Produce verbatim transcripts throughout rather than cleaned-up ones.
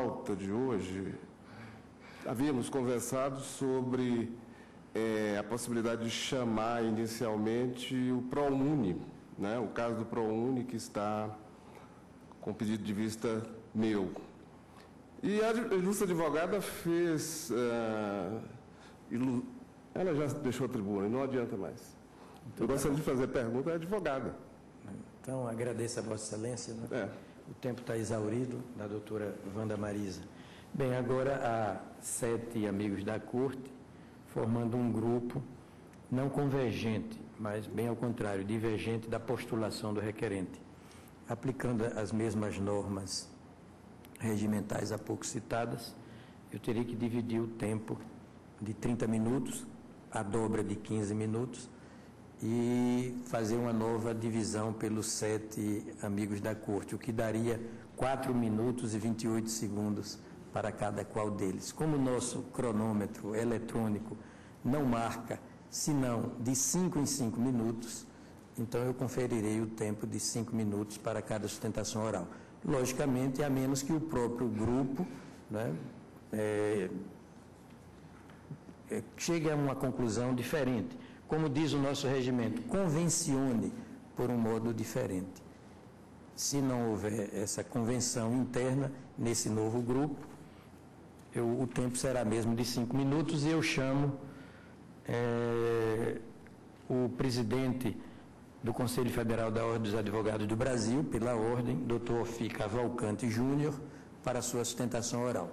pauta de hoje, havíamos conversado sobre é, a possibilidade de chamar inicialmente o ProUni, né? O caso do ProUni, que está com pedido de vista meu. E a ilustre advogada fez... Uh, ilu... Ela já deixou a tribuna, não adianta mais. Então, eu gostaria de fazer pergunta à advogada. Então, agradeço a Vossa Excelência. Né? É. O tempo está exaurido, da doutora Wanda Marisa. Bem, agora há sete amigos da Corte, formando um grupo não convergente, mas bem ao contrário, divergente da postulação do requerente, aplicando as mesmas normas regimentais há pouco citadas. Eu teria que dividir o tempo de trinta minutos, a dobra de quinze minutos, e fazer uma nova divisão pelos sete amigos da Corte, o que daria quatro minutos e vinte e oito segundos para cada qual deles. Como o nosso cronômetro eletrônico não marca, senão de cinco em cinco minutos, então eu conferirei o tempo de cinco minutos para cada sustentação oral. Logicamente, a menos que o próprio grupo, né, é, é, chegue a uma conclusão diferente. Como diz o nosso regimento, convencione por um modo diferente. Se não houver essa convenção interna nesse novo grupo, eu, o tempo será mesmo de cinco minutos e eu chamo é, o presidente do Conselho Federal da Ordem dos Advogados do Brasil, pela ordem, doutor Ofi Cavalcante Júnior, para a sua sustentação oral.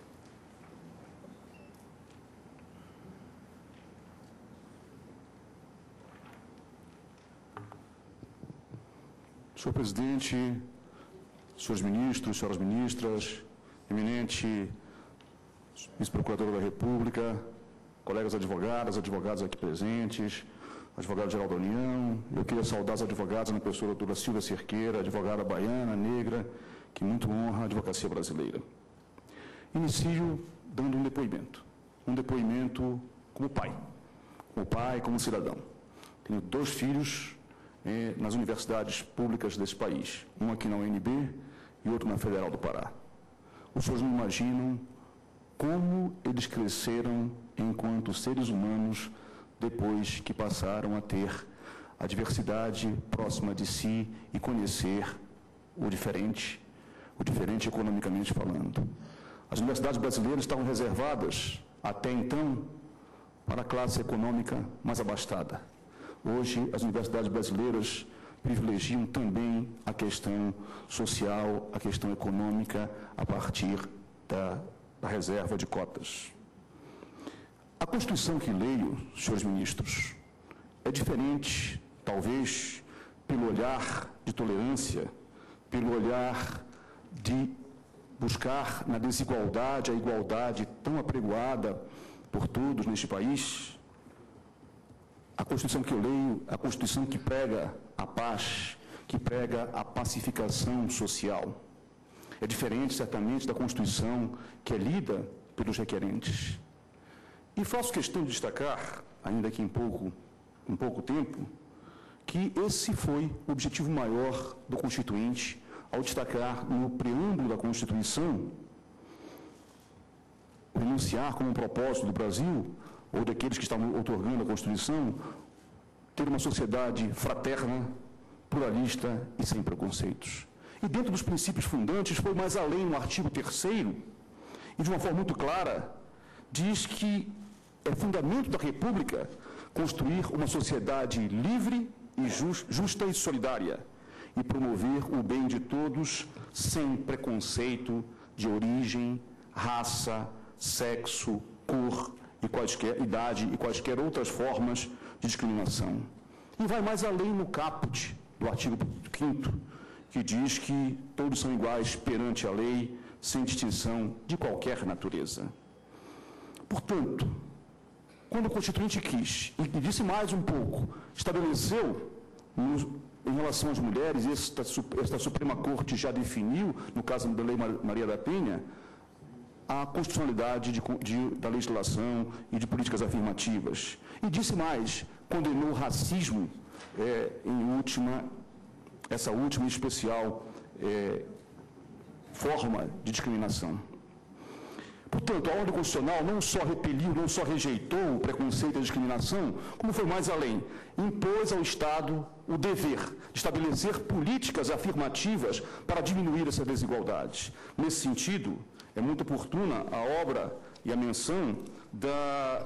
Senhor presidente, senhores ministros, senhoras ministras, eminente vice-procuradora da República, colegas advogadas, advogados aqui presentes, advogado-geral da União, eu queria saudar os advogados na pessoa da doutora Silvia Cerqueira, advogada baiana, negra, que muito honra a advocacia brasileira. Inicio dando um depoimento, um depoimento como pai, como pai, como cidadão. Tenho dois filhos eh, nas universidades públicas desse país, um aqui na U N B e outro na Federal do Pará. Os senhores não imaginam como eles cresceram enquanto seres humanos depois que passaram a ter a diversidade próxima de si e conhecer o diferente, o diferente economicamente falando. As universidades brasileiras estavam reservadas, até então, para a classe econômica mais abastada. Hoje, as universidades brasileiras privilegiam também a questão social, a questão econômica, a partir da, da reserva de cotas. A Constituição que leio, senhores ministros, é diferente, talvez, pelo olhar de tolerância, pelo olhar de buscar na desigualdade a igualdade tão apregoada por todos neste país. A Constituição que eu leio, a Constituição que prega a paz, que prega a pacificação social. É diferente, certamente, da Constituição que é lida pelos requerentes. E faço questão de destacar, ainda que em pouco, em pouco tempo, que esse foi o objetivo maior do Constituinte, ao destacar no preâmbulo da Constituição, enunciar como um propósito do Brasil, ou daqueles que estavam outorgando a Constituição, ter uma sociedade fraterna, pluralista e sem preconceitos. E dentro dos princípios fundantes, foi mais além no artigo terceiro, e de uma forma muito clara, diz que é fundamento da República construir uma sociedade livre e justa e solidária e promover o bem de todos sem preconceito de origem, raça, sexo, cor e quaisquer idade e quaisquer outras formas de discriminação. E vai mais além no caput do artigo quinto, que diz que todos são iguais perante a lei, sem distinção de qualquer natureza. Portanto, quando o Constituinte quis, e disse mais um pouco, estabeleceu, no, em relação às mulheres, esta, esta Suprema Corte já definiu, no caso da Lei Maria da Penha, a constitucionalidade de, de, da legislação e de políticas afirmativas. E disse mais, condenou o racismo é, em última, essa última e especial é, forma de discriminação. Portanto, a ordem constitucional não só repeliu, não só rejeitou o preconceito e a discriminação, como foi mais além, impôs ao Estado o dever de estabelecer políticas afirmativas para diminuir essa desigualdade. Nesse sentido, é muito oportuna a obra e a menção da,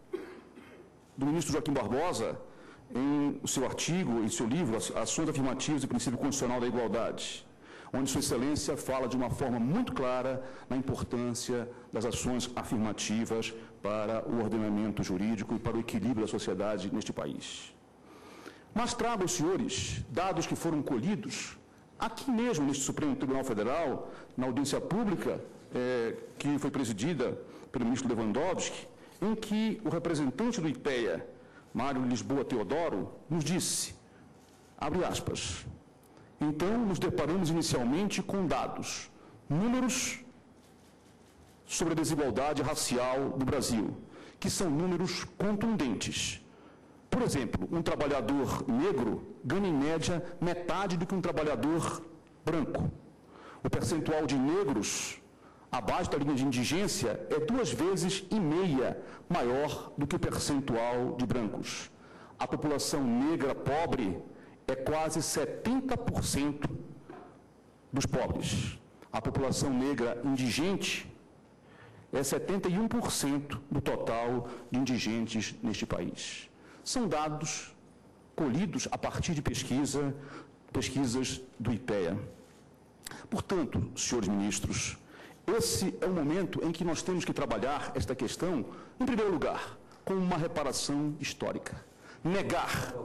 do ministro Joaquim Barbosa em seu artigo, em seu livro, Ações Afirmativas e Princípio Constitucional da Igualdade, onde Sua Excelência fala de uma forma muito clara na importância das ações afirmativas para o ordenamento jurídico e para o equilíbrio da sociedade neste país. Mas trago aos senhores dados que foram colhidos aqui mesmo, neste Supremo Tribunal Federal, na audiência pública, é, que foi presidida pelo ministro Lewandowski, em que o representante do IPEA, Mário Lisboa Teodoro, nos disse, abre aspas, então nos deparamos inicialmente com dados, números sobre a desigualdade racial do Brasil, que são números contundentes. Por exemplo, um trabalhador negro ganha em média metade do que um trabalhador branco. O percentual de negros abaixo da linha de indigência é duas vezes e meia maior do que o percentual de brancos. A população negra pobre é quase setenta por cento dos pobres. A população negra indigente é setenta e um por cento do total de indigentes neste país. São dados colhidos a partir de pesquisa, pesquisas do IPEA. Portanto, senhores ministros, esse é o momento em que nós temos que trabalhar esta questão, em primeiro lugar, com uma reparação histórica. Negar...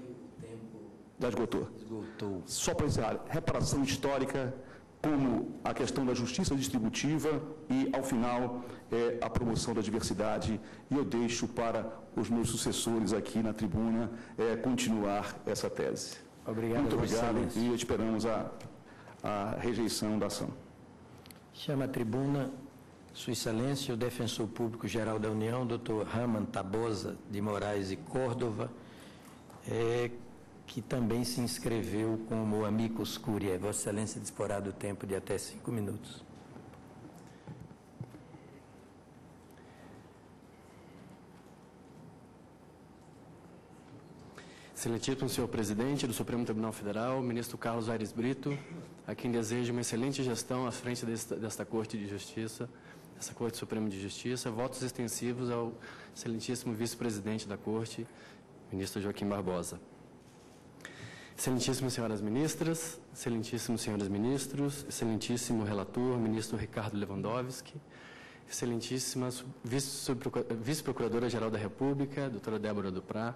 Já esgotou? Esgotou. Só para encerrar, reparação histórica, como a questão da justiça distributiva e, ao final, é, a promoção da diversidade. E eu deixo para os meus sucessores aqui na tribuna é, continuar essa tese. Obrigado, Muito obrigado e esperamos a, a rejeição da ação. Chama a tribuna Sua Excelência, o Defensor Público-Geral da União, doutor Raman Tabosa de Moraes e Córdova, é, que também se inscreveu como amicus curiae. Vossa Excelência disporá do tempo de até cinco minutos. Excelentíssimo senhor presidente do Supremo Tribunal Federal, ministro Carlos Aires Brito, a quem desejo uma excelente gestão à frente desta, desta Corte de Justiça, dessa Corte Suprema de Justiça. Votos extensivos ao excelentíssimo vice-presidente da Corte, ministro Joaquim Barbosa. Excelentíssimas senhoras ministras, excelentíssimos senhores ministros, excelentíssimo relator, ministro Ricardo Lewandowski, excelentíssima vice-procuradora-geral da República, doutora Débora Duprá.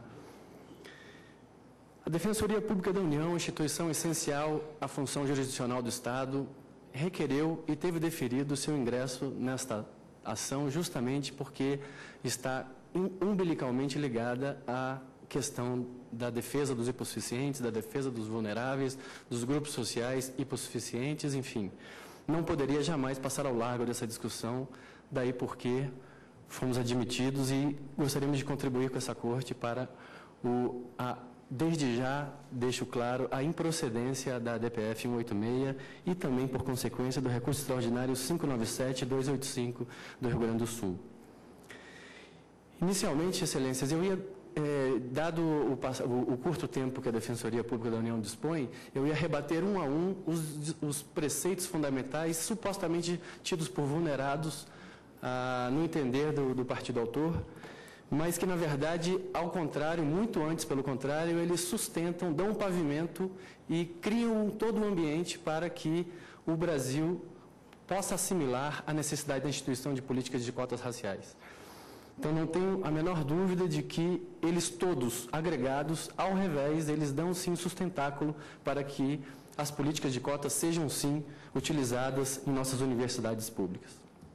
A Defensoria Pública da União, instituição essencial à função jurisdicional do Estado, requereu e teve deferido seu ingresso nesta ação justamente porque está umbilicalmente ligada à questão da defesa dos hipossuficientes, da defesa dos vulneráveis, dos grupos sociais hipossuficientes, enfim. Não poderia jamais passar ao largo dessa discussão, daí porque fomos admitidos e gostaríamos de contribuir com essa Corte para, o, a, desde já, deixo claro, a improcedência da D P F cento e oitenta e seis e também, por consequência, do recurso extraordinário quinhentos e noventa e sete ponto duzentos e oitenta e cinco do Rio Grande do Sul. Inicialmente, Excelências, eu ia... É, dado o, o, o curto tempo que a Defensoria Pública da União dispõe, eu ia rebater um a um os, os preceitos fundamentais supostamente tidos por vulnerados ah, no entender do, do partido autor, mas que, na verdade, ao contrário, muito antes, pelo contrário, eles sustentam, dão um pavimento e criam todo um ambiente para que o Brasil possa assimilar a necessidade da instituição de políticas de cotas raciais. Então, não tenho a menor dúvida de que eles todos, agregados, ao revés, eles dão, sim, sustentáculo para que as políticas de cotas sejam, sim, utilizadas em nossas universidades públicas.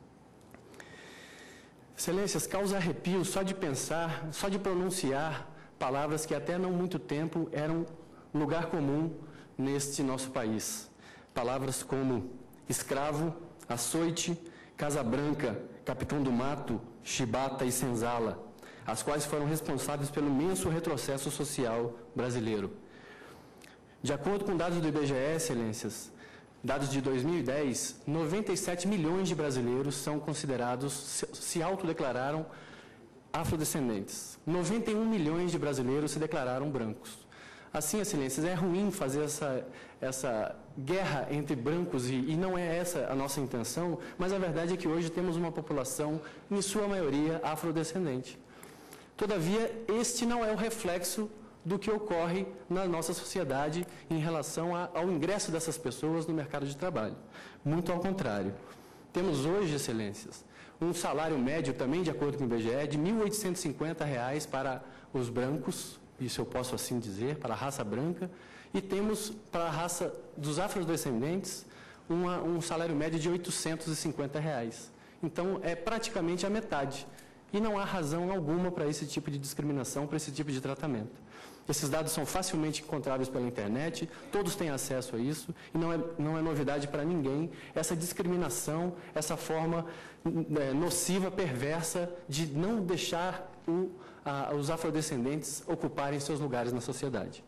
Excelências, causa arrepio só de pensar, só de pronunciar palavras que até não muito tempo eram lugar comum neste nosso país. Palavras como escravo, açoite, Casa Branca, Capitão do Mato, Chibata e Senzala, as quais foram responsáveis pelo imenso retrocesso social brasileiro. De acordo com dados do I B G E, Excelências, dados de dois mil e dez, noventa e sete milhões de brasileiros são considerados, se, se autodeclararam afrodescendentes. noventa e um milhões de brasileiros se declararam brancos. Assim, excelências, é ruim fazer essa, essa guerra entre brancos e, e não é essa a nossa intenção, mas a verdade é que hoje temos uma população, em sua maioria, afrodescendente. Todavia, este não é o reflexo do que ocorre na nossa sociedade em relação a, ao ingresso dessas pessoas no mercado de trabalho. Muito ao contrário. Temos hoje, excelências, um salário médio, também de acordo com o I B G E, de mil oitocentos e cinquenta reais para os brancos, isso eu posso assim dizer, para a raça branca, e temos para a raça dos afrodescendentes uma, um salário médio de oitocentos e cinquenta reais. Então, é praticamente a metade. E não há razão alguma para esse tipo de discriminação, para esse tipo de tratamento. Esses dados são facilmente encontráveis pela internet, todos têm acesso a isso, e não é, não é novidade para ninguém essa discriminação, essa forma é, nociva, perversa, de não deixar o, a, os afrodescendentes ocuparem seus lugares na sociedade.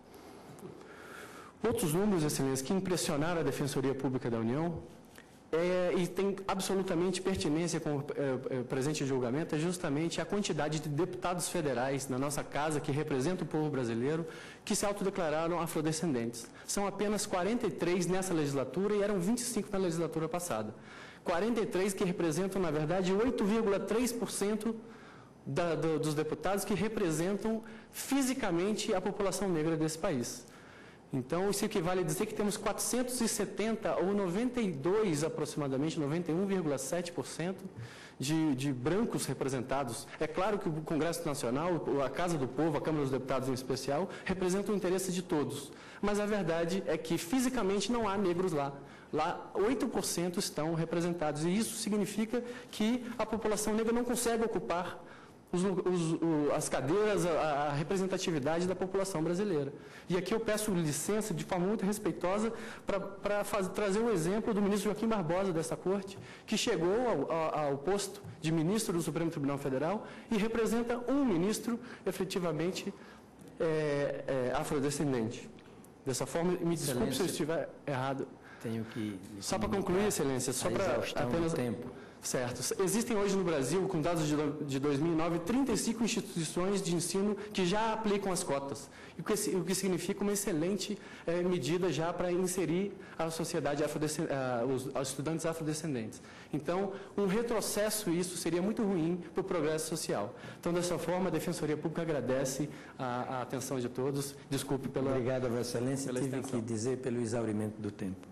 Outros números, excelência, que impressionaram a Defensoria Pública da União, É, e tem absolutamente pertinência com o é, presente julgamento, é justamente a quantidade de deputados federais na nossa casa, que representam o povo brasileiro, que se autodeclararam afrodescendentes. São apenas quarenta e três nessa legislatura e eram vinte e cinco na legislatura passada. quarenta e três que representam, na verdade, oito vírgula três por cento da, do, dos deputados que representam fisicamente a população negra desse país. Então, isso equivale a dizer que temos quatrocentos e setenta ou noventa e dois aproximadamente, noventa e um vírgula sete por cento de, de brancos representados. É claro que o Congresso Nacional, a Casa do Povo, a Câmara dos Deputados em especial, representam o interesse de todos. Mas a verdade é que fisicamente não há negros lá. Lá, oito por cento estão representados. E isso significa que a população negra não consegue ocupar Os, os, as cadeiras, a, a representatividade da população brasileira. E aqui eu peço licença, de forma muito respeitosa, para trazer um exemplo do ministro Joaquim Barbosa dessa corte, que chegou ao, ao, ao posto de ministro do Supremo Tribunal Federal e representa um ministro efetivamente é, é, afrodescendente. Dessa forma, me desculpe se eu estiver errado. Tenho que... Só para concluir, excelência, só para apenas... tempo. Certo. Existem hoje no Brasil, com dados de dois mil e nove, trinta e cinco instituições de ensino que já aplicam as cotas, o que, o que significa uma excelente eh, medida já para inserir a sociedade, afrodescendente, os, os estudantes afrodescendentes. Então, um retrocesso, isso seria muito ruim para o progresso social. Então, dessa forma, a Defensoria Pública agradece a, a atenção de todos. Desculpe pela... Obrigado, Vossa Excelência. Pela Tive extensão. que dizer pelo exaurimento do tempo.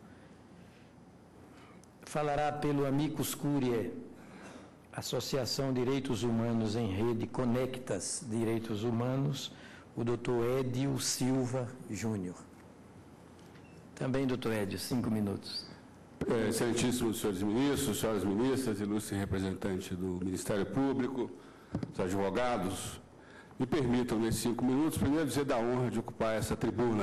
Falará pelo Amicus Curiae, Associação Direitos Humanos em Rede Conectas Direitos Humanos, o doutor Édio Silva Júnior. Também, doutor Édio, cinco minutos. É, excelentíssimos senhores ministros, senhoras ministras, ilustre representante do Ministério Público, os advogados, me permitam, nesses cinco minutos, primeiro dizer da honra de ocupar essa tribuna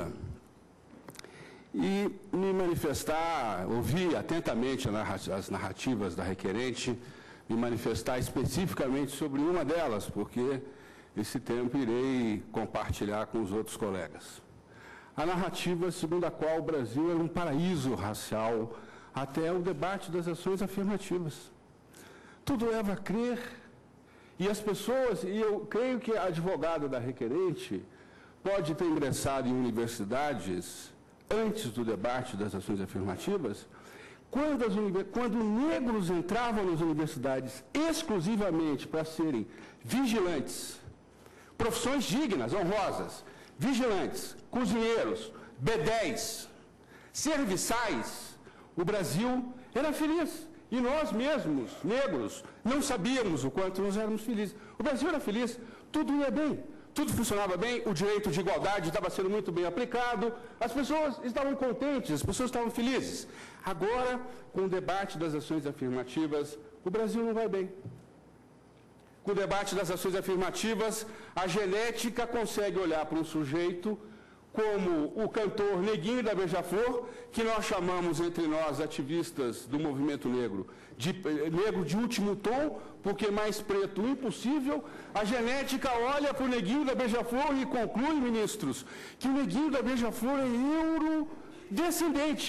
e me manifestar, ouvir atentamente as narrativas da requerente, me manifestar especificamente sobre uma delas, porque esse tempo irei compartilhar com os outros colegas. A narrativa segundo a qual o Brasil era um paraíso racial até o debate das ações afirmativas. Tudo leva a crer, e as pessoas, e eu creio que a advogada da requerente pode ter ingressado em universidades antes do debate das ações afirmativas, quando, as, quando negros entravam nas universidades exclusivamente para serem vigilantes, profissões dignas, honrosas, vigilantes, cozinheiros, bedéis, serviçais, o Brasil era feliz. E nós mesmos, negros, não sabíamos o quanto nós éramos felizes. O Brasil era feliz, tudo ia bem. Tudo funcionava bem, o direito de igualdade estava sendo muito bem aplicado, as pessoas estavam contentes, as pessoas estavam felizes. Agora, com o debate das ações afirmativas, o Brasil não vai bem. Com o debate das ações afirmativas, a genética consegue olhar para um sujeito como o cantor Neguinho da Beija-Flor, que nós chamamos entre nós, ativistas do movimento negro, de negro de último tom, porque mais preto impossível. A genética olha para o Neguinho da Beija-Flor e conclui, ministros, que o Neguinho da Beija-Flor é eurodescendente.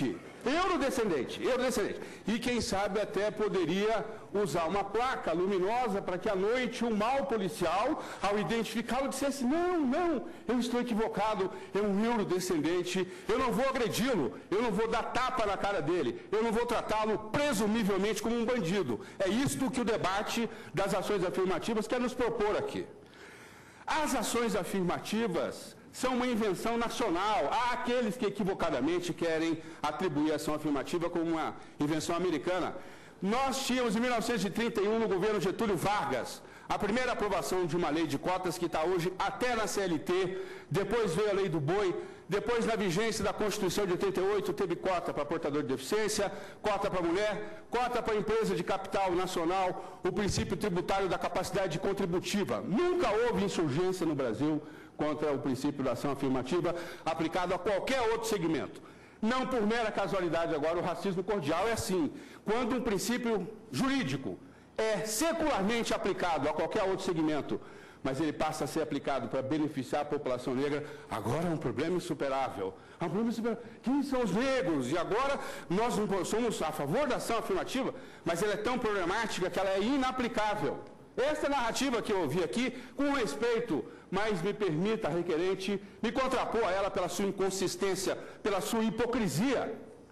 Eurodescendente, eurodescendente. E quem sabe até poderia usar uma placa luminosa para que à noite um mau policial, ao identificá-lo, dissesse: não, não, eu estou equivocado, é um eurodescendente, eu não vou agredi-lo, eu não vou dar tapa na cara dele, eu não vou tratá-lo presumivelmente como um bandido. É isto que o debate das ações afirmativas quer nos propor aqui. As ações afirmativas são uma invenção nacional. Há aqueles que equivocadamente querem atribuir a ação afirmativa como uma invenção americana. Nós tínhamos, em mil novecentos e trinta e um, no governo Getúlio Vargas, a primeira aprovação de uma lei de cotas que está hoje até na C L T, depois veio a lei do boi, depois, na vigência da Constituição de oitenta e oito, teve cota para portador de deficiência, cota para mulher, cota para empresa de capital nacional, o princípio tributário da capacidade contributiva. Nunca houve insurgência no Brasil contra o princípio da ação afirmativa aplicado a qualquer outro segmento. Não por mera casualidade agora, o racismo cordial é assim. Quando um princípio jurídico é secularmente aplicado a qualquer outro segmento, mas ele passa a ser aplicado para beneficiar a população negra, agora é um problema insuperável. É um problema insuperável. Quem são os negros? E agora nós somos a favor da ação afirmativa, mas ela é tão problemática que ela é inaplicável. Essa narrativa que eu ouvi aqui, com respeito, mas me permita, requerente, me contrapor a ela pela sua inconsistência, pela sua hipocrisia.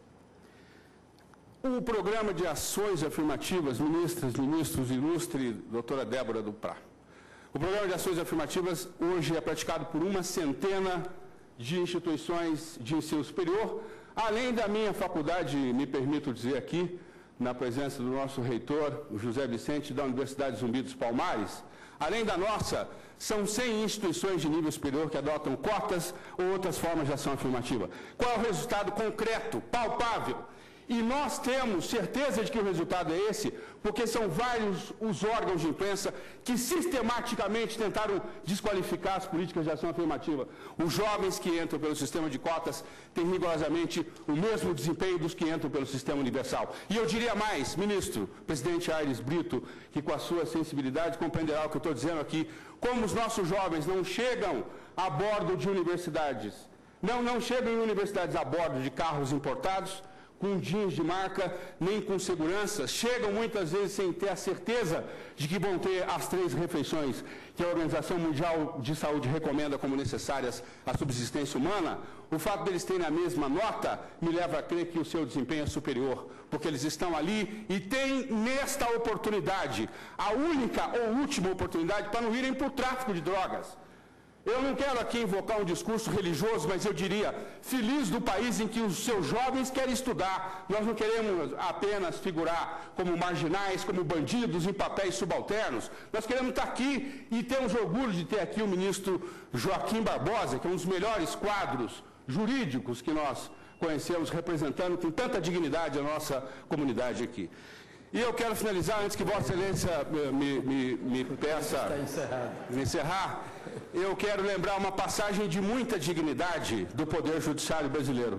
O programa de ações afirmativas, ministras, ministros, ilustre doutora Débora Duprá. O programa de ações afirmativas hoje é praticado por uma centena de instituições de ensino superior, além da minha faculdade, me permito dizer aqui, na presença do nosso reitor, o José Vicente, da Universidade Zumbi dos Palmares, além da nossa, são cem instituições de nível superior que adotam cotas ou outras formas de ação afirmativa. Qual é o resultado concreto, palpável? E nós temos certeza de que o resultado é esse, porque são vários os órgãos de imprensa que sistematicamente tentaram desqualificar as políticas de ação afirmativa. Os jovens que entram pelo sistema de cotas têm rigorosamente o mesmo desempenho dos que entram pelo sistema universal. E eu diria mais, ministro, presidente Aires Brito, que com a sua sensibilidade compreenderá o que eu estou dizendo aqui, como os nossos jovens não chegam a bordo de universidades, não, não chegam em universidades a bordo de carros importados, com jeans de marca, nem com segurança, chegam muitas vezes sem ter a certeza de que vão ter as três refeições que a Organização Mundial de Saúde recomenda como necessárias à subsistência humana. O fato deles terem a mesma nota me leva a crer que o seu desempenho é superior, porque eles estão ali e têm nesta oportunidade, a única ou última oportunidade para não irem para o tráfico de drogas. Eu não quero aqui invocar um discurso religioso, mas eu diria, feliz do país em que os seus jovens querem estudar. Nós não queremos apenas figurar como marginais, como bandidos em papéis subalternos. Nós queremos estar aqui e temos orgulho de ter aqui o ministro Joaquim Barbosa, que é um dos melhores quadros jurídicos que nós conhecemos, representando com tanta dignidade a nossa comunidade aqui. E eu quero finalizar, antes que Vossa Excelência me, me, me peça me encerrar, eu quero lembrar uma passagem de muita dignidade do Poder Judiciário brasileiro.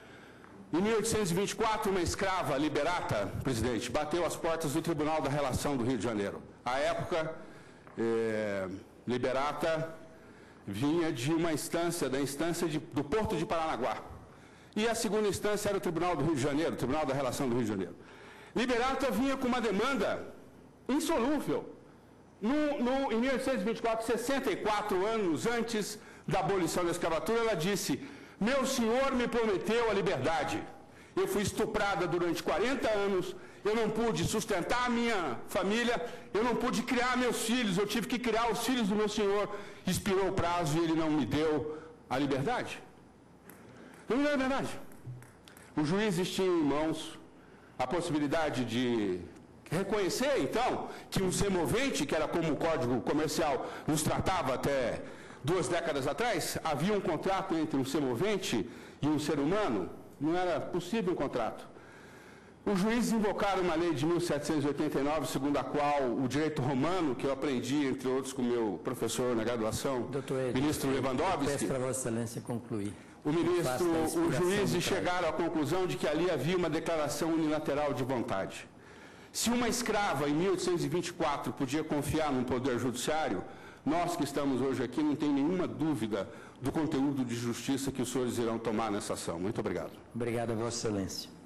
Em mil oitocentos e vinte e quatro, uma escrava liberata, presidente, bateu às portas do Tribunal da Relação do Rio de Janeiro. À época, eh, liberata vinha de uma instância, da instância de, do Porto de Paranaguá. E a segunda instância era o Tribunal do Rio de Janeiro, o Tribunal da Relação do Rio de Janeiro. Liberata vinha com uma demanda insolúvel. No, no, em mil oitocentos e vinte e quatro, sessenta e quatro anos antes da abolição da escravatura, ela disse: meu senhor me prometeu a liberdade. Eu fui estuprada durante quarenta anos, eu não pude sustentar a minha família, eu não pude criar meus filhos, eu tive que criar os filhos do meu senhor. Expirou o prazo e ele não me deu a liberdade. Não me deu a liberdade. Os juízes tinham em mãos a possibilidade de reconhecer, então, que um semovente, que era como o Código Comercial nos tratava até duas décadas atrás, havia um contrato entre um semovente e um ser humano, não era possível um contrato. Os juízes invocaram uma lei de mil setecentos e oitenta e nove, segundo a qual o direito romano, que eu aprendi, entre outros, com o meu professor na graduação, Doutor Ed, ministro Lewandowski... Peço para Vossa Excelência concluir. O ministro, os juízes chegaram à conclusão de que ali havia uma declaração unilateral de vontade. Se uma escrava, em mil oitocentos e vinte e quatro, podia confiar num poder judiciário, nós que estamos hoje aqui não tem nenhuma dúvida do conteúdo de justiça que os senhores irão tomar nessa ação. Muito obrigado. Obrigado a Vossa Excelência.